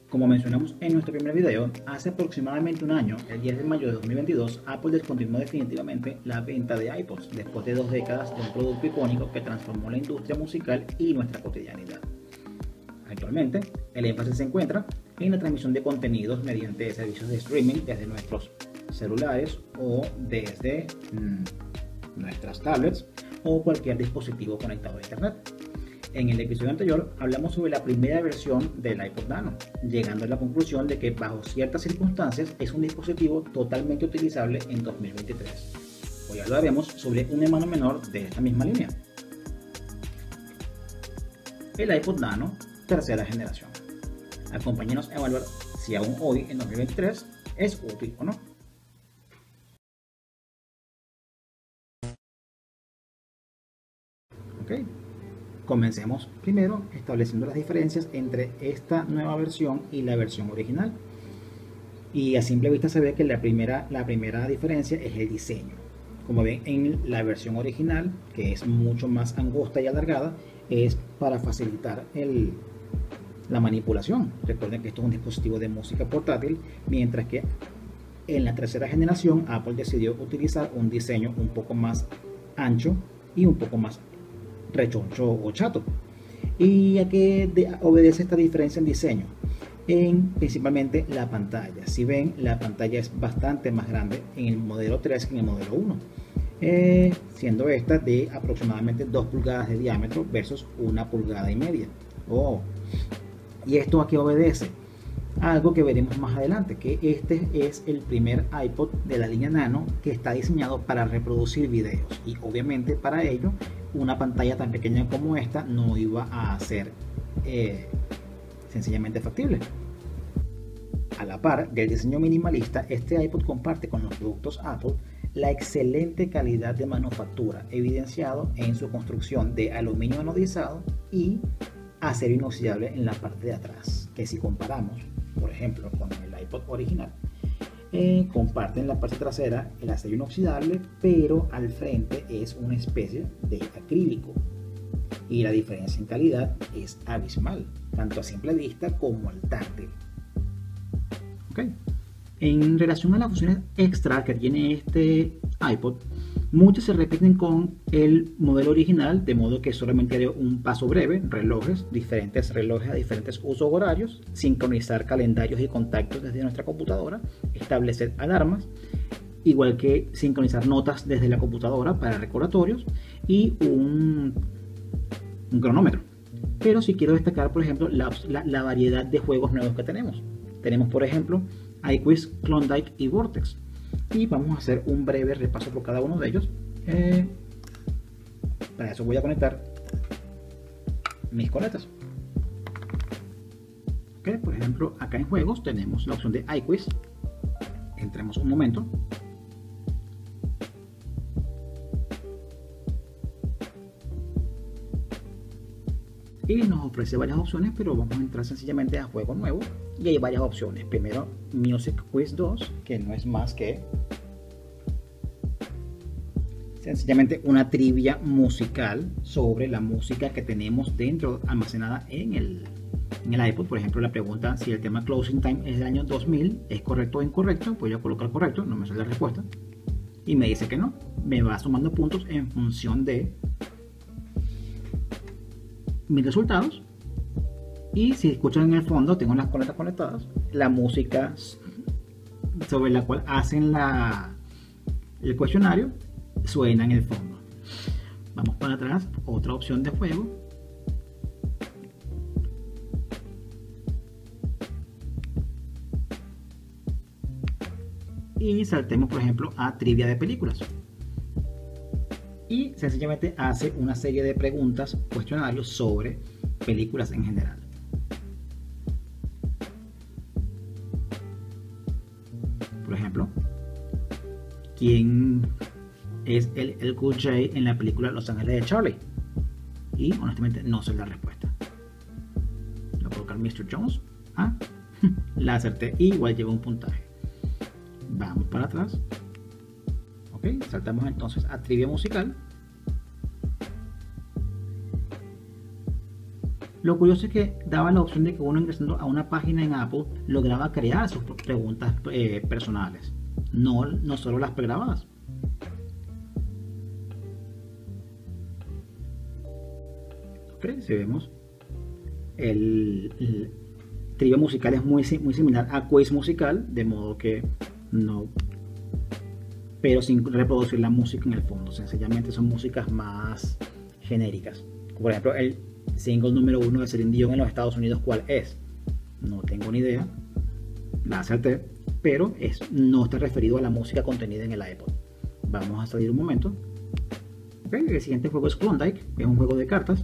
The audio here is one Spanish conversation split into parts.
Como mencionamos en nuestro primer video, hace aproximadamente un año, el 10 de mayo de 2022, Apple descontinuó definitivamente la venta de iPods después de 2 décadas de un producto icónico que transformó la industria musical y nuestra cotidianidad. Actualmente, el énfasis se encuentra en la transmisión de contenidos mediante servicios de streaming desde nuestros celulares o desde nuestras tablets o cualquier dispositivo conectado a Internet. En el episodio anterior hablamos sobre la primera versión del iPod Nano, llegando a la conclusión de que bajo ciertas circunstancias es un dispositivo totalmente utilizable en 2023. Hoy hablaremos sobre un hermano menor de esta misma línea, el iPod Nano tercera generación. Acompáñenos a evaluar si aún hoy en 2023 es útil o no. Okay. Comencemos primero estableciendo las diferencias entre esta nueva versión y la versión original. Y a simple vista se ve que la primera diferencia es el diseño. Como ven, en la versión original, que es mucho más angosta y alargada, es para facilitar la manipulación. Recuerden que esto es un dispositivo de música portátil, mientras que en la tercera generación Apple decidió utilizar un diseño un poco más ancho y un poco más rechoncho o chato. ¿Y a qué obedece esta diferencia en diseño? Principalmente la pantalla. Si ven, la pantalla es bastante más grande en el modelo 3 que en el modelo 1, siendo esta de aproximadamente 2 pulgadas de diámetro versus 1,5 pulgadas. ¿Y esto a qué obedece? Algo que veremos más adelante, que este es el primer iPod de la línea Nano que está diseñado para reproducir videos, y obviamente para ello una pantalla tan pequeña como esta no iba a ser sencillamente factible. A la par del diseño minimalista, este iPod comparte con los productos Apple la excelente calidad de manufactura, evidenciado en su construcción de aluminio anodizado y acero inoxidable en la parte de atrás, que si comparamos por ejemplo con el iPod original, comparten la parte trasera el acero inoxidable, pero al frente es una especie de acrílico, y la diferencia en calidad es abismal, tanto a simple vista como al táctil. Okay. En relación a las funciones extra que tiene este iPod, muchas se repiten con el modelo original, de modo que solamente haré un paso breve: diferentes relojes a diferentes usos horarios, sincronizar calendarios y contactos desde nuestra computadora, establecer alarmas, igual que sincronizar notas desde la computadora para recordatorios, y un cronómetro. Pero si quiero destacar, por ejemplo, la variedad de juegos nuevos que tenemos. Tenemos, por ejemplo, iQuiz, Klondike y Vortex. Y vamos a hacer un breve repaso por cada uno de ellos. Para eso voy a conectar mis coletas. Okay, por ejemplo, acá en juegos tenemos la opción de iQuiz. Entremos un momento. Y nos ofrece varias opciones, pero vamos a entrar sencillamente a juego nuevo, y hay varias opciones. Primero, Music Quiz 2, que no es más que sencillamente una trivia musical sobre la música que tenemos dentro, almacenada en el iPod. Por ejemplo, la pregunta si el tema Closing Time es del año 2000, ¿es correcto o incorrecto? Voy a colocar correcto, no me sale la respuesta, y me dice que no. Me va sumando puntos en función de mis resultados. Y si escuchan en el fondo, tengo las coletas conectadas, la música sobre la cual hacen el cuestionario suena en el fondo. Vamos para atrás, otra opción de juego. Y saltemos, por ejemplo, a trivia de películas. Y sencillamente hace una serie de preguntas, cuestionarios sobre películas en general. Por ejemplo, ¿quién es el Cool J en la película Los Ángeles de Charlie? Y honestamente no sé la respuesta. Voy a colocar Mr. Jones. La acerté, igual llevo un puntaje. Vamos para atrás. Ok, saltamos entonces a trivia musical. Lo curioso es que daba la opción de que uno ingresando a una página en Apple lograba crear sus preguntas personales, no solo las pregrabadas. Ok, si vemos, el trío musical es muy similar a Quiz musical, de modo que no, pero sin reproducir la música en el fondo, sencillamente son músicas más genéricas. Por ejemplo, el single número 1 de Celine Dion en los Estados Unidos, ¿cuál es? No tengo ni idea, la acerté, pero no está referido a la música contenida en el iPod. Vamos a salir un momento. Okay, el siguiente juego es Klondike, es un juego de cartas.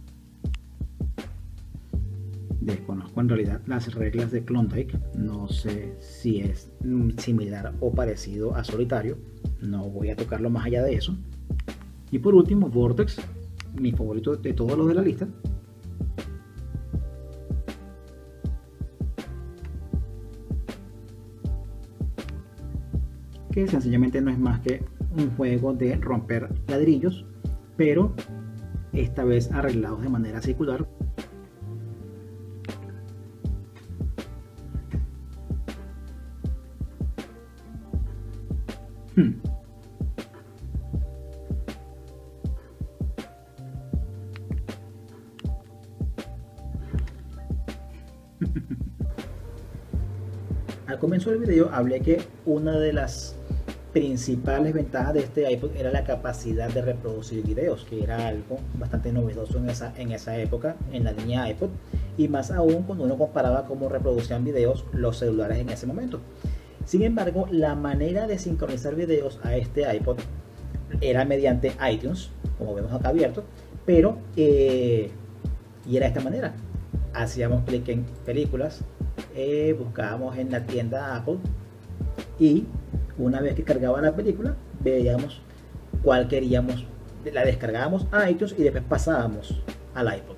Desconozco en realidad las reglas de Klondike, no sé si es similar o parecido a Solitario, no voy a tocarlo más allá de eso. Y por último, Vortex, mi favorito de todos los de la lista. Que sencillamente no es más que un juego de romper ladrillos, pero esta vez arreglados de manera circular. Al comienzo del video hablé que una de las principales ventajas de este iPod era la capacidad de reproducir videos, que era algo bastante novedoso en esa época en la línea iPod, y más aún cuando uno comparaba cómo reproducían videos los celulares en ese momento. Sin embargo, la manera de sincronizar videos a este iPod era mediante iTunes, como vemos acá abierto, pero y era de esta manera: hacíamos clic en películas, buscábamos en la tienda Apple y una vez que cargaba la película veíamos cuál queríamos, la descargábamos a iTunes y después pasábamos al iPod.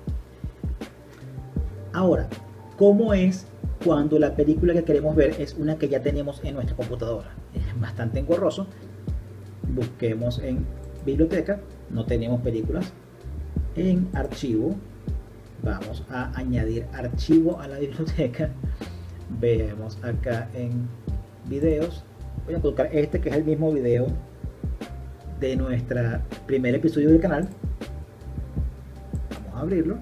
Ahora, ¿cómo es cuando la película que queremos ver es una que ya tenemos en nuestra computadora? Es bastante engorroso. Busquemos en biblioteca, no tenemos películas. En archivo, vamos a añadir archivo a la biblioteca. Vemos acá en videos, voy a colocar este que es el mismo video de nuestro primer episodio del canal. Vamos a abrirlo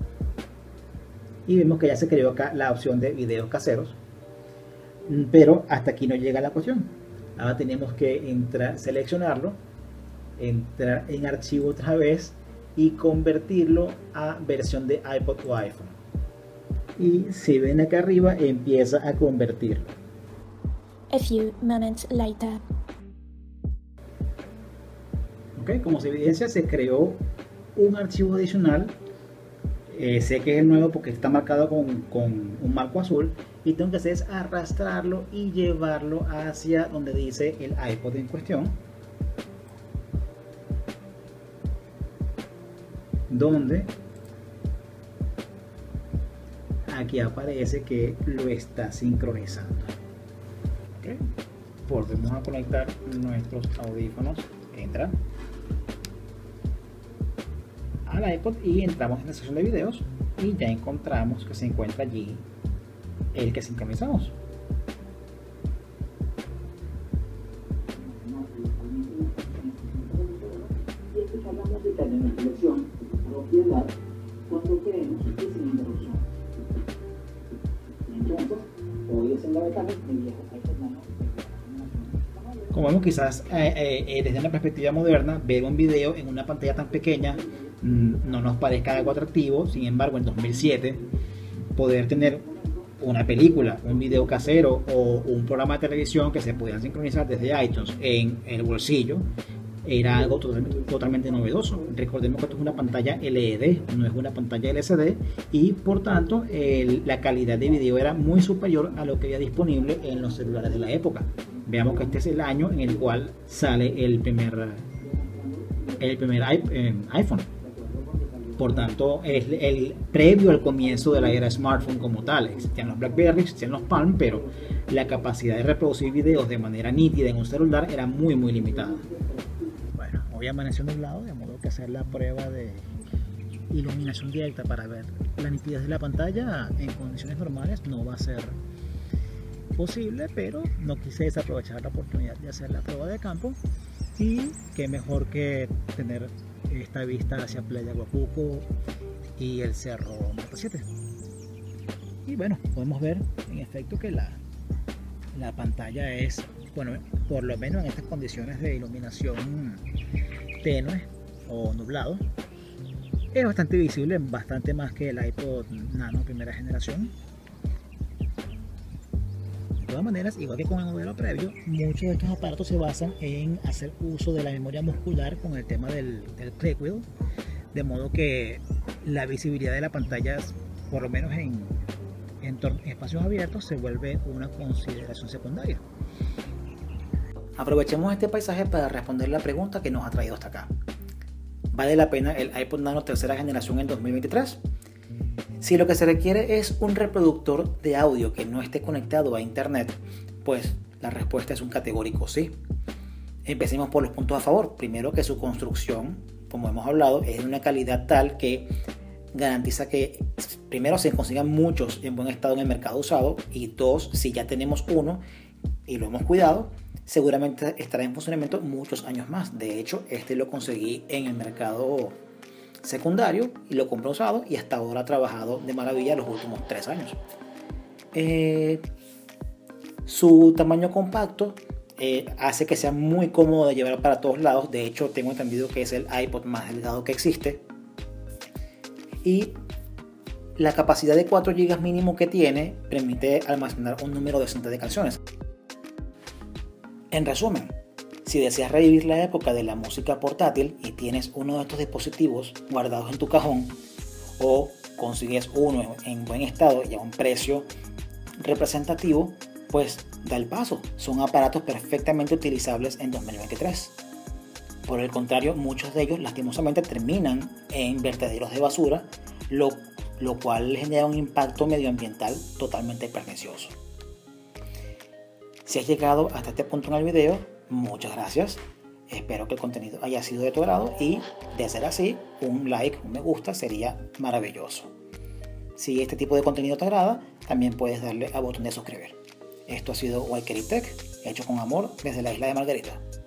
y vemos que ya se creó acá la opción de videos caseros, pero hasta aquí no llega la cuestión. Ahora tenemos que entrar, seleccionarlo, entrar en archivo otra vez y convertirlo a versión de iPod o iPhone. Y si ven acá arriba, empieza a convertirlo. A few moments later. Ok, como se evidencia, se creó un archivo adicional. Sé que es el nuevo porque está marcado con un marco azul, y tengo que hacer es arrastrarlo y llevarlo hacia donde dice el iPod en cuestión, donde aquí aparece que lo está sincronizando. Okay. Volvemos a conectar nuestros audífonos, entra al iPod y entramos en la sección de videos y ya encontramos que se encuentra allí el que sincronizamos. Y escuchar la música de nuestra selección, propiedad, cuando queremos y sin interrupción. Entonces, hoy es en la ventana de viejo iPod Nano. Como vemos, quizás desde una perspectiva moderna, ver un video en una pantalla tan pequeña no nos parezca algo atractivo. Sin embargo, en 2007 poder tener una película, un video casero o un programa de televisión que se podían sincronizar desde iTunes en el bolsillo era algo totalmente novedoso. Recordemos que esto es una pantalla LED, no es una pantalla LCD, y por tanto la calidad de video era muy superior a lo que había disponible en los celulares de la época. Veamos que este es el año en el cual sale el primer iPhone. Por tanto, es el previo al comienzo de la era smartphone como tal. Existían los BlackBerry, existían los Palm, pero la capacidad de reproducir videos de manera nítida en un celular era muy limitada. Bueno, hoy amaneció nublado, de modo que hacer la prueba de iluminación directa para ver la nitidez de la pantalla en condiciones normales no va a ser posible, pero no quise desaprovechar la oportunidad de hacer la prueba de campo, y qué mejor que tener esta vista hacia Playa Guapuco y el Cerro Mata 7. Y bueno, podemos ver en efecto que la pantalla es, bueno, por lo menos en estas condiciones de iluminación tenue o nublado, es bastante visible, bastante más que el iPod Nano primera generación. De todas maneras, igual que con el modelo previo, muchos de estos aparatos se basan en hacer uso de la memoria muscular con el tema del click wheel, de modo que la visibilidad de la pantalla, por lo menos en espacios abiertos, se vuelve una consideración secundaria. Aprovechemos este paisaje para responder la pregunta que nos ha traído hasta acá. ¿Vale la pena el iPod Nano tercera generación en 2023? Si lo que se requiere es un reproductor de audio que no esté conectado a internet, pues la respuesta es un categórico sí. Empecemos por los puntos a favor. Primero, que su construcción, como hemos hablado, es de una calidad tal que garantiza que, primero, se consigan muchos en buen estado en el mercado usado, y dos, si ya tenemos uno y lo hemos cuidado, seguramente estará en funcionamiento muchos años más. De hecho, este lo conseguí en el mercado secundario y lo compré usado, y hasta ahora ha trabajado de maravilla los últimos 3 años. Su tamaño compacto hace que sea muy cómodo de llevar para todos lados. De hecho, tengo entendido que es el iPod más delgado que existe, y la capacidad de 4 GB mínimo que tiene permite almacenar un número decente de canciones. En resumen, si deseas revivir la época de la música portátil y tienes uno de estos dispositivos guardados en tu cajón, o consigues uno en buen estado y a un precio representativo, pues da el paso. Son aparatos perfectamente utilizables en 2023. Por el contrario, muchos de ellos lastimosamente terminan en vertederos de basura, lo cual genera un impacto medioambiental totalmente pernicioso. Si has llegado hasta este punto en el video, muchas gracias. Espero que el contenido haya sido de tu agrado, y de ser así, un like, un me gusta sería maravilloso. Si este tipo de contenido te agrada, también puedes darle al botón de suscribir. Esto ha sido Walkery Tech, hecho con amor desde la isla de Margarita.